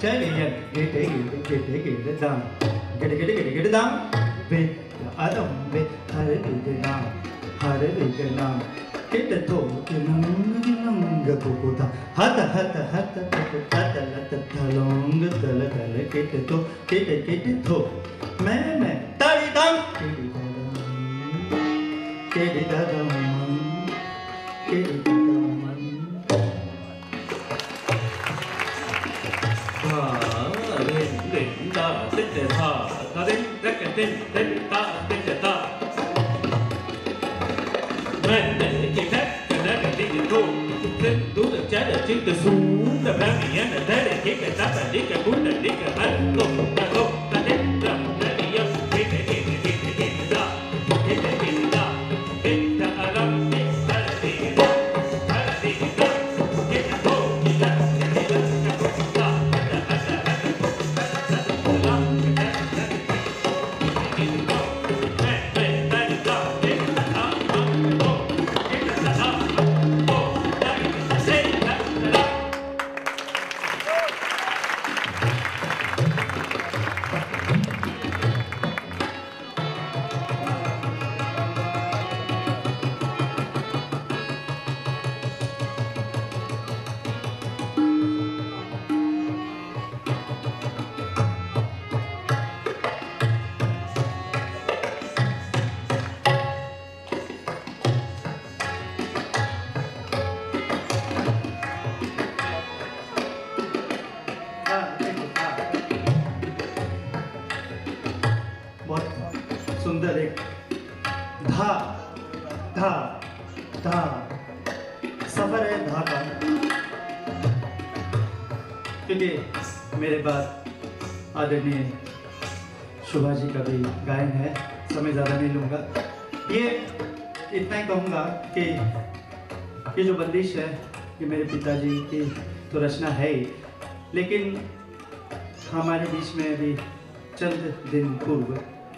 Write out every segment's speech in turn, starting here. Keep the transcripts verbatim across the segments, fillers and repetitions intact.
Get it, get it, get it, get it down. Get it, get it, get it, get it down. With the other with Hare the down. Hare the down. Get the toe, the lunga puputa. Hata hata hata hata hata talong the tala tala. Get the toe, get it, get the toe. Man, man, tali down. Get it down. Get it down. Da da da da da da da da da da da. Man, cái khác cái đó cái đi cái cô, cái tú được trái được chiếc từ xuống, đập ra cái nhát là thế để chiếc cái táp là đi cái cút là đi cái bánh, lục ta lục ta đến làm ta đi yêu, cái cái cái cái cái cái cái đó, cái cái cái cái đó, cái ta ở đâu, cái ta là đi cái đó, ta là đi cái đó, cái cái cô, cái ta cái cái đó, cái cô đó, ta ta ta ta ta ta. सुंदर एक धा धा धा सफर है धा का, क्योंकि मेरे बाद आदरणीय शोभा जी का भी गायन है, समय ज़्यादा नहीं लूँगा। ये इतना ही कहूँगा कि ये जो बंदिश है ये मेरे पिताजी की तो रचना है ही, लेकिन हमारे बीच में अभी चंद दिन पूर्व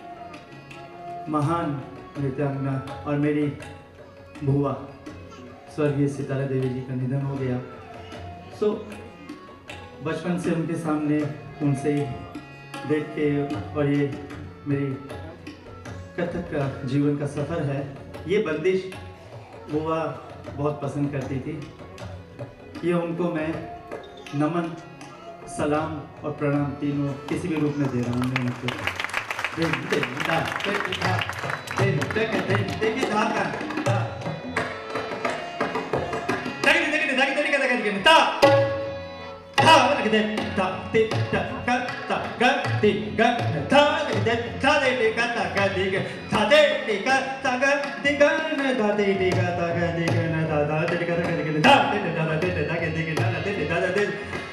महान नृत्यांगना और मेरी बुआ स्वर्गीय सितारा देवी जी का निधन हो गया। सो बचपन से उनके सामने उनसे ही देख के, और ये मेरी कथक का जीवन का सफ़र है। ये बंदिश बुआ बहुत पसंद करती थी, ये उनको मैं नमन, सलाम और प्रणाम तीनों किसी भी रूप में दे रहा हूँ मैं उनको। Then, then, da, then, da, then, then, then, then, da, da, da. Dagi, dagi, dagi, dagi, dagi, dagi, da, da, dagi, then, da, di, da, ga, da, ga, di, ga, da, dagi, then, da, di, di, ga, da, ga, di, ga, da, di, di, ga, da, ga, di, ga, na, da, di, di, ga, da, ga, di, ga, na, da, da, di, ga, da, ga, di, ga, da, di, da, da, di, da, da, ga, di, ga, da, da, di, da, da, di.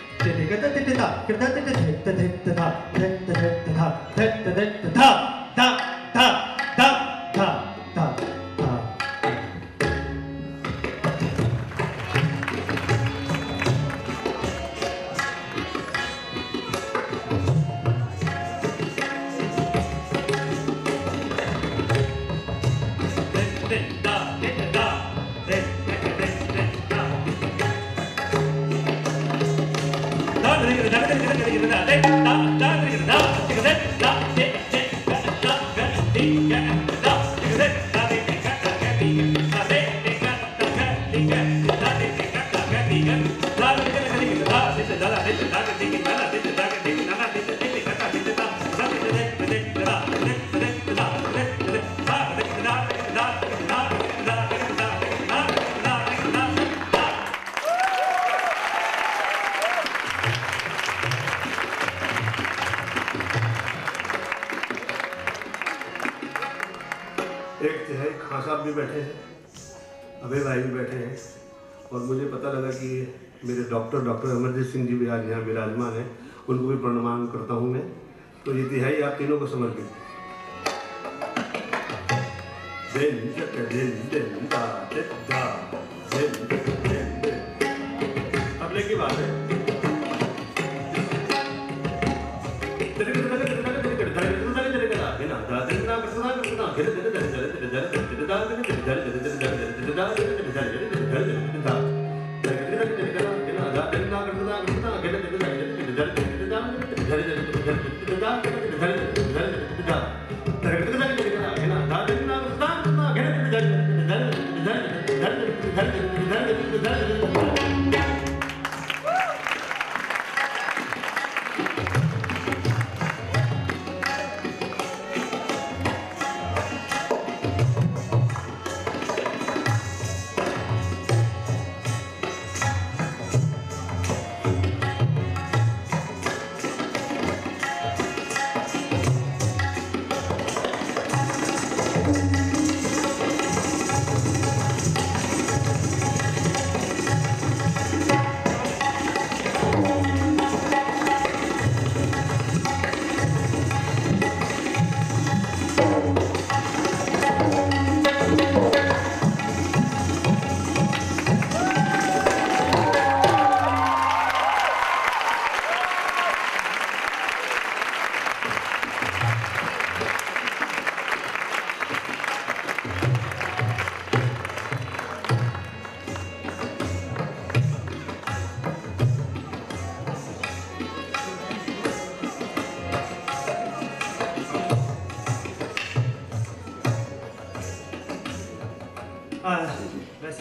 एक तिहाई खां साहब भी बैठे हैं, अभय भाई भी बैठे हैं, और मुझे पता लगा कि मेरे डॉक्टर डॉक्टर अमरजीत सिंह जी भी आज यहाँ विराजमान हैं, उनको भी प्रणाम करता हूँ मैं। तो ये तिहाई आप तीनों को समर्पित। अगले की बात है।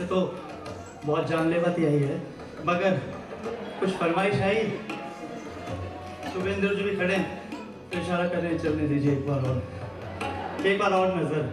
वैसे तो बहुत जानलेवा तैयारी है, मगर कुछ फरमाइश आई। शुभेंद्र जी भी खड़े हैं तो इशारा कर रहे हैं, चलने दीजिए एक बार और, एक बार और नजर।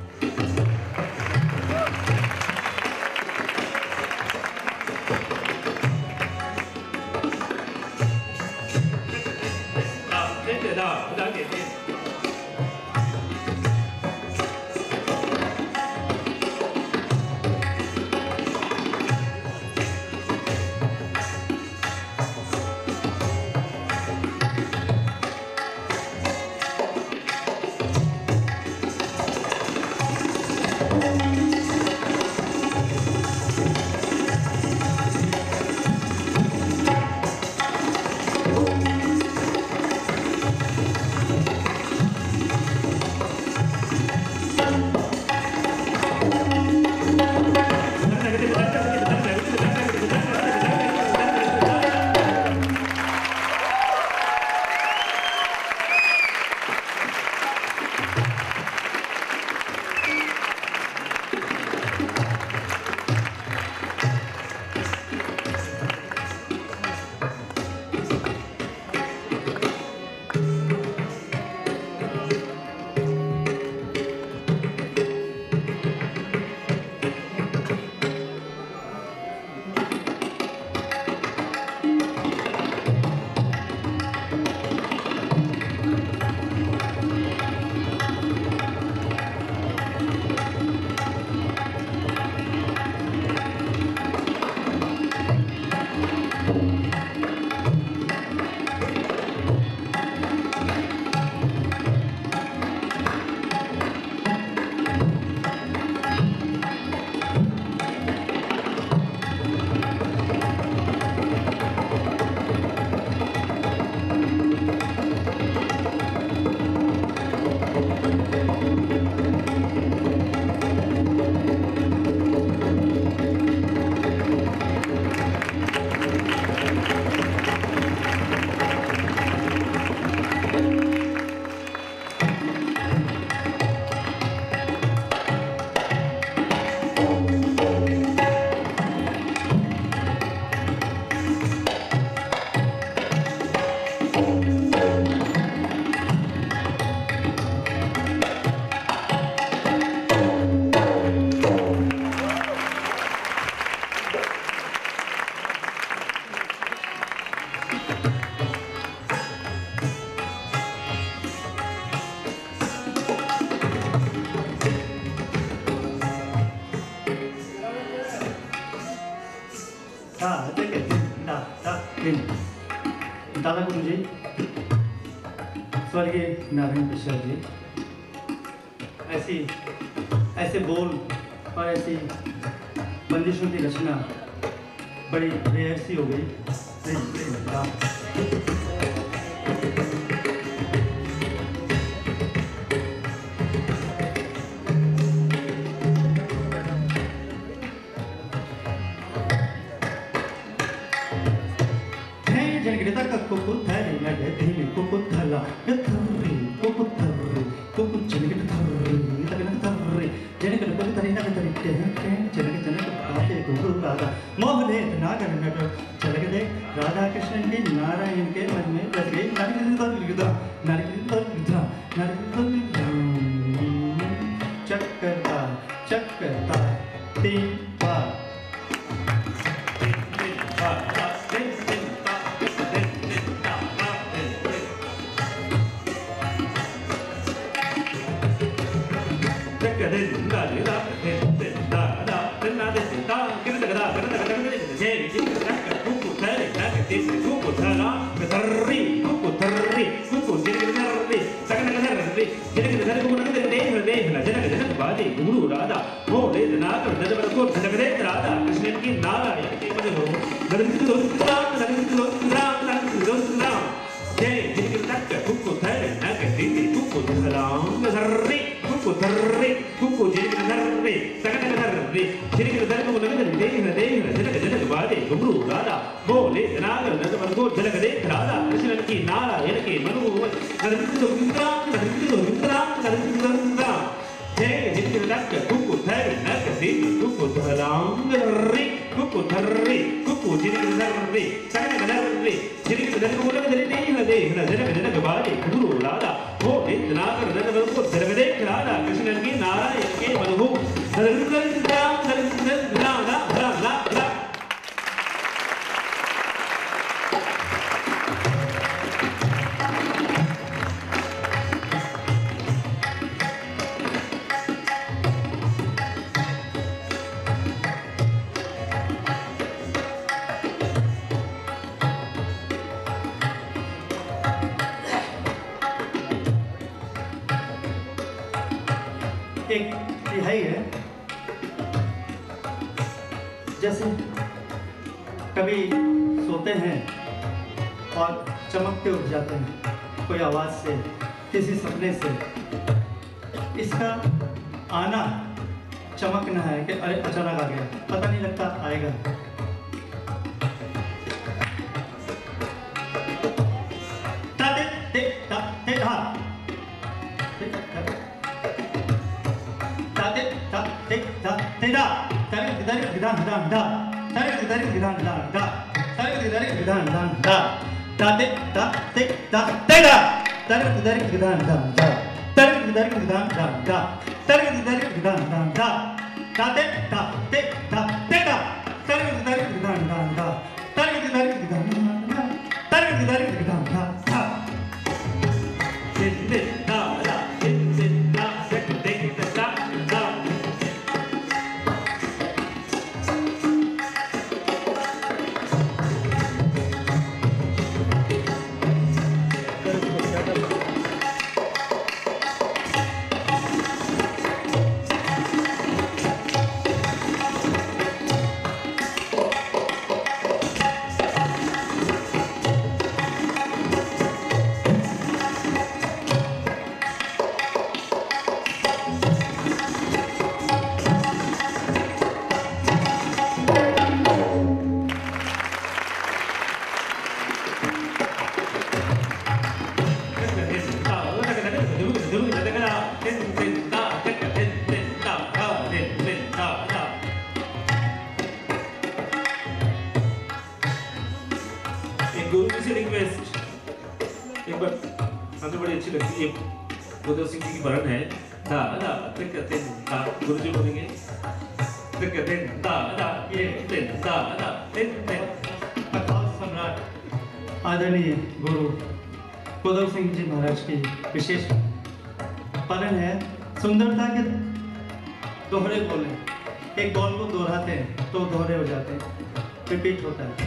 दादा गुरु जी, स्वर्गीय नारायण प्रसाद जी, ऐसी ऐसे बोल और ऐसी बंदिशों की रचना बड़ी रेयर सी हो गई। मोहने नागर नट चलक दे राधा कृष्ण की नारायण के मन में बस गई चक्करता चक्करता तीन बार Hey, कुकुधलांग रे कुकुधर्रे कुकु जिरिगधर्रे तगनगधर्रे जिरिगधर्रे नहीं हदे नजर बाले गुरु राधा हो इतना कर नगर को धरगदे राधा कृष्ण की नारायण के मधु धरगदे राम धरगदे राधा राधा राधा एक तिहाई है, जैसे कभी सोते हैं और चमकते उठ जाते हैं कोई आवाज़ से, किसी सपने से। इसका आना चमकना है कि अरे अचानक आ गया, पता नहीं लगता आएगा। ता ते ते ता ते धा तेरा तारीख तारीख विधान विधान दा तारीख तारीख विधान विधान दा तारीख तारीख विधान विधान दा ताते ता ते ता तेरा तारीख तारीख विधान विधान दा तारीख तारीख विधान विधान दा तारीख तारीख विधान विधान दा ताते ता ते ता तेरा तारीख तारीख विधान विधान दा तारीख तारीख विधान विधान दा तारीख तारीख विधान विधान दा ते ता ला ते ता ते ता ता गुरु सिंह जी की बरन है दा दा तक तेन दा गुरु जी बोलेंगे तक तेन दा दा ये तेन दा दा तेन तेन अकाल सम्राट आदरणीय गुरु गोदव सिंह जी महाराज की विशेष पालन है। सुंदरता के दोहरे बोल हैं, एक बॉल को दोहराते हैं तो दोहरे हो जाते हैं, रिपीट होता है।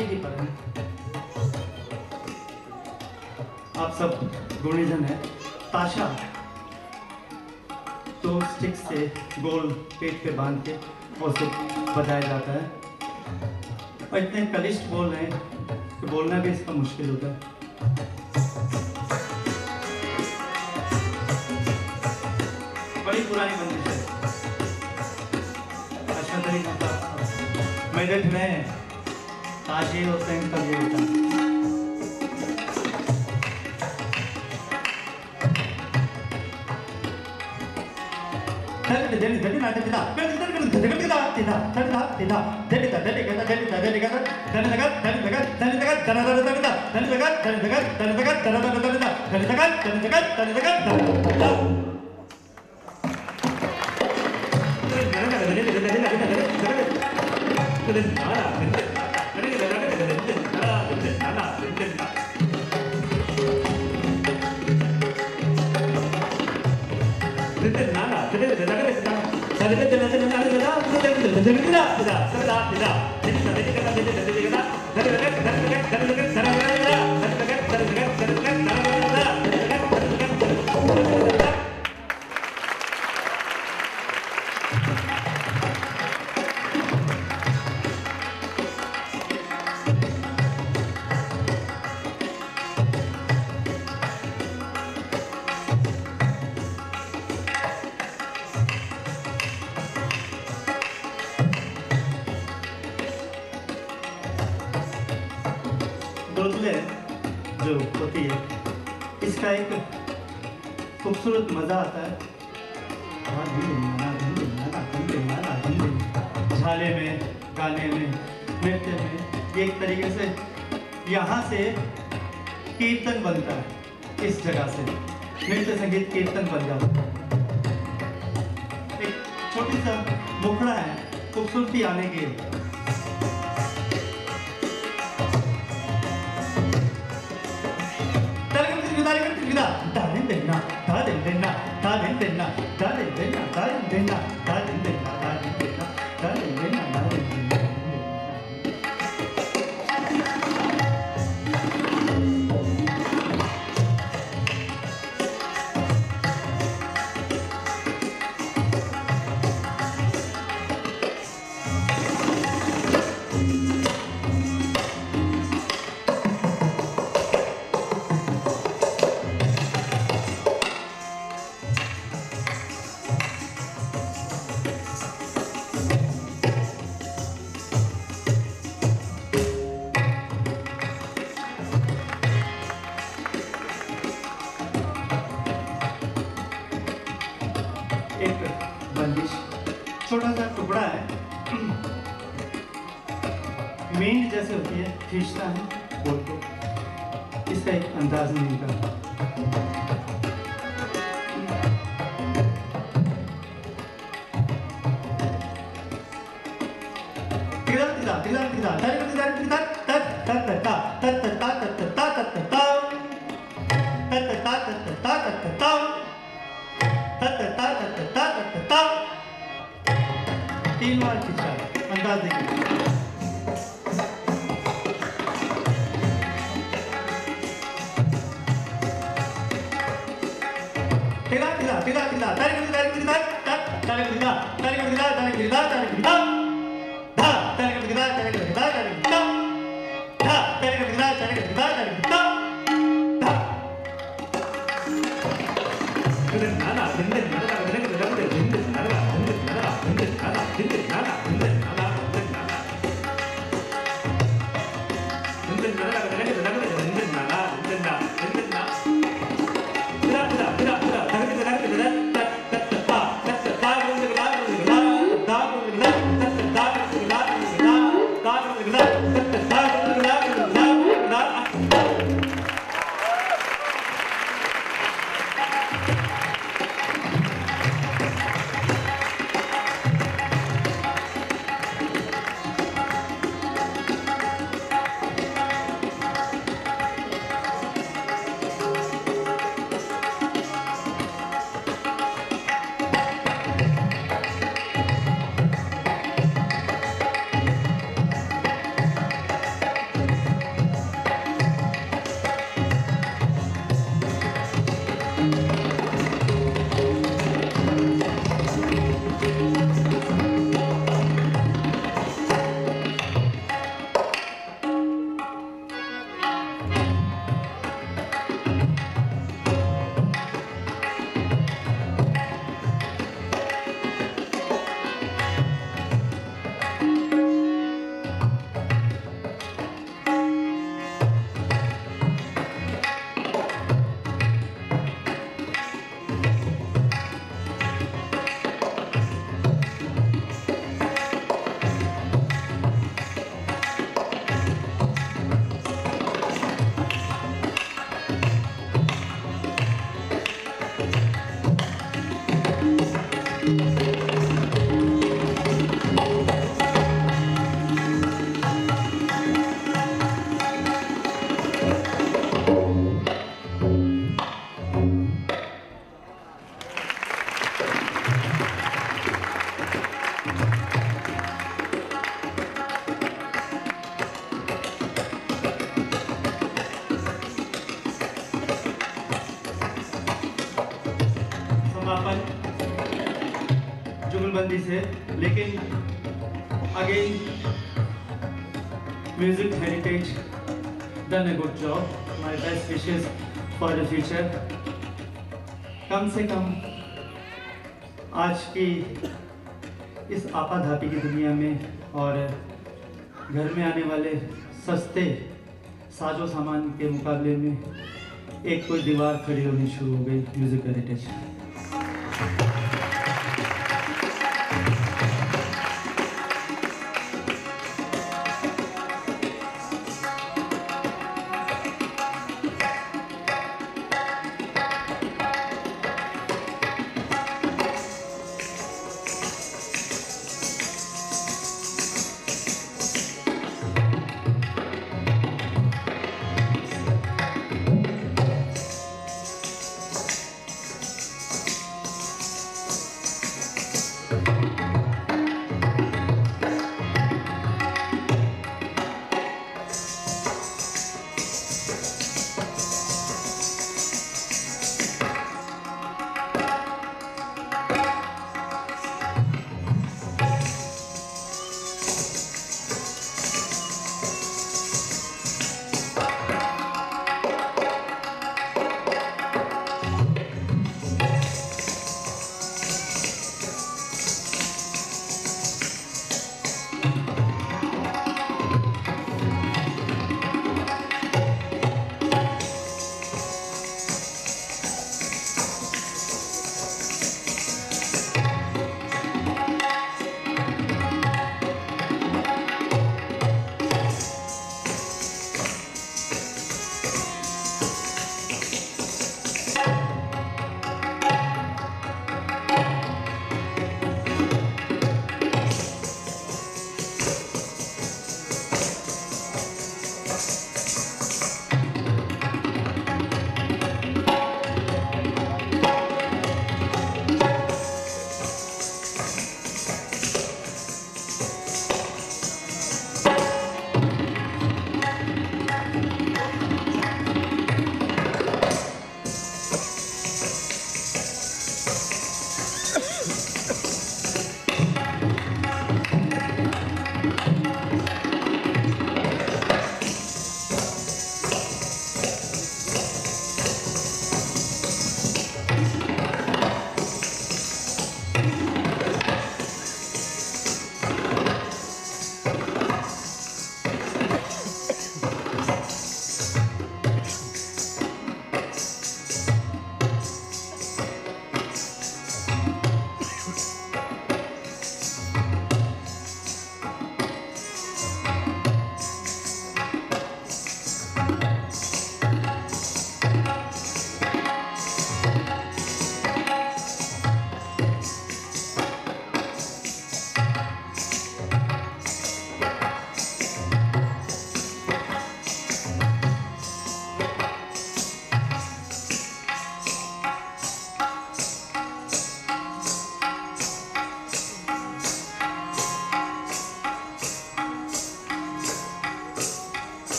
ताशे की पर है। आप सब गुणीजन है। ताशा तो स्टिक से गोल पेट पे बांध के और उसे बजाया जाता है और इतने कलिष्ठ बोल हैं कि बोलना भी इसका मुश्किल होता है। बड़ी पुरानी बंदिश है। अश्वतरी मतलब मेरठ में ताशे होते हैं तब ये होता है। दोदले जो होती है इसका एक खूबसूरत मज़ा आता है। झाले में, गाने में, नृत्य में एक तरीके से यहाँ से कीर्तन बनता है। इस जगह से नृत्य संगीत कीर्तन बन जाता है। एक छोटी सा मुखड़ा है खूबसूरती आने के लिए। छोटा सा टुकड़ा है, मेंढ जैसे होती है, खींचता है बोल को। इसका एक अंदाज नहीं का। तीन बार खींचा, अंदाज देखिए। तिला तिला तिला तिला तारी तिला तारी तिला तारी तिला तारी तिला तारी तिला तारी तिला धा तारी तिला तारी तिला तारी तिला धा तारी तिला तारी तिला तारी तिला धा दिन नाना दिन दिन नाना दिन दिन नाना दिन दिन नाना दिन दिन नाना दिन दिन नाना दिन दिन नाना दिन दिन नाना दिन नाना दिन दिन नाना दिन दिन नाना दिन दिन नाना दिन दिन नाना दिन दिन नाना तिला तिला तिला तिला तारी तिला तारी तिला ता ता ता ता ता दिन दिन नाना दिन दिन नाना ता दिन दिन नाना ता ता दिन दिन नाना दिन दिन नाना ता दिन दिन नाना ता ता दिन दिन नाना दिन दिन नाना बुलंदी से, लेकिन again music heritage done a good job. My best wishes for the future. कम से कम आज की इस आपाधापी की दुनिया में और घर में आने वाले सस्ते साजो सामान के मुकाबले में एक कोई दीवार खड़ी होनी शुरू हो गई music heritage.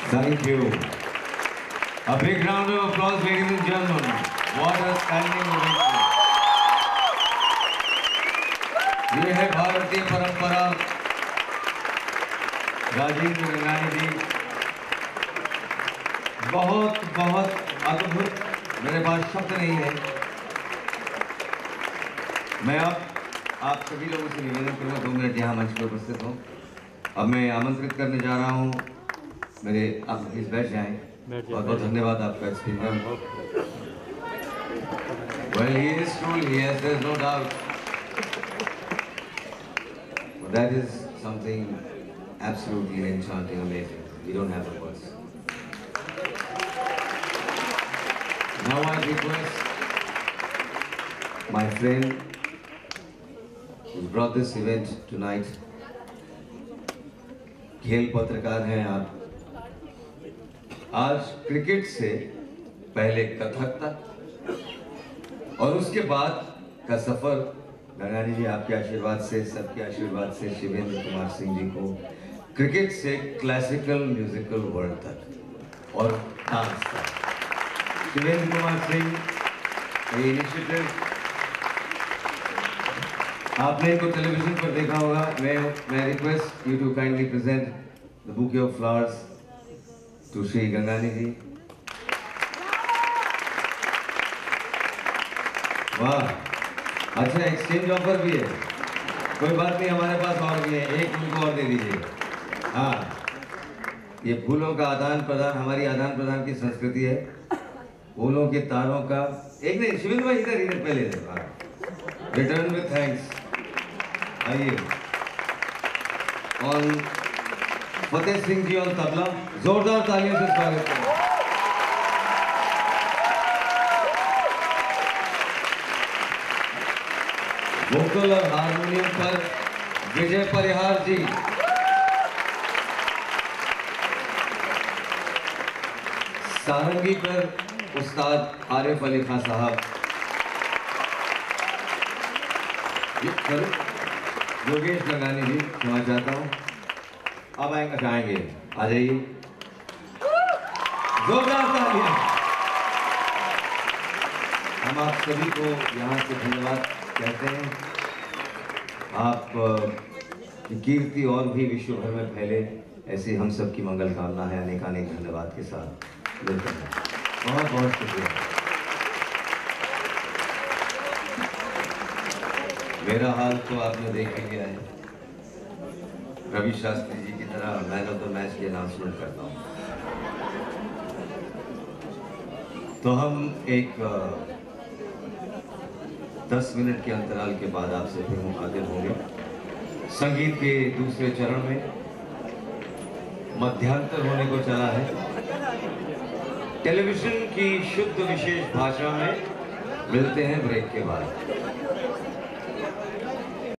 Thank you. A big round of applause, ladies and gentlemen. What a standing ovation. ये है भारतीय परंपरा। राजेंद्र गंगानी जी बहुत बहुत अद्भुत, मेरे पास शब्द नहीं है। मैं अब आप सभी लोगों से निवेदन करूँगा दो मिनट यहाँ मंच पर उपस्थित हूँ। अब मैं आमंत्रित करने जा रहा हूँ मेरे, आप प्लीज बैठ जाएं। बहुत बहुत धन्यवाद आपका experience. Well, he is truly, yes, there's no doubt. But that is something absolutely enchanting, amazing. We don't have the words. Now I request my friend who brought this event tonight. खेल पत्रकार हैं आप। आज cricket से पहले कथक तक और उसके बाद का सफर गंगानी जी आपके आशीर्वाद से, सबके आशीर्वाद से शिवेंद्र कुमार सिंह जी को क्रिकेट से क्लासिकल म्यूजिकल वर्ल्ड तक और डांस तक। शिवेंद्र कुमार सिंह ये इनिशिएटिव आपने इनको टेलीविजन पर देखा होगा। मैं मैं request you to kindly present the bouquet of flowers to Shri Gangani ji. वाह, अच्छा एक्सचेंज ऑफर भी है, कोई बात नहीं, हमारे पास और भी है, एक उनको और दे दीजिए। हाँ, ये फूलों का आदान प्रदान हमारी आदान प्रदान की संस्कृति है। फूलों के तारों का एक नहीं, शिविंद्र भाई इधर इधर पहले रिटर्न विद थैंक्स। आइए, और फतेह सिंह जी और तबला, जोरदार तालियों से स्वागत करें। वोकल और हारमोनियम पर विजय परिहार जी। सारंगी पर उस्ताद आरिफ अली खान साहब। योगेश गंगानी जी, क्षमा चाहता हूँ। अब आएंगे जाएंगे, आ जाइए, जोरदार तालियां। हम आप सभी को यहाँ से धन्यवाद कहते हैं। आप की कीर्ति और भी विश्व भर में फैले, ऐसी हम सब की मंगल कामना है। अनेक अनेक धन्यवाद के साथ मिलते हैं। बहुत बहुत शुक्रिया। मेरा हाल तो आपने देख ही लिया है। रवि शास्त्री जी की तरह मैन ऑफ द मैच की अनाउंसमेंट करता हूँ। तो हम एक दस मिनट के अंतराल के बाद आपसे फिर मुखातिब होंगे। संगीत के दूसरे चरण में मध्यांतर होने को चला है। टेलीविजन की शुद्ध विशेष भाषा में मिलते हैं ब्रेक के बाद।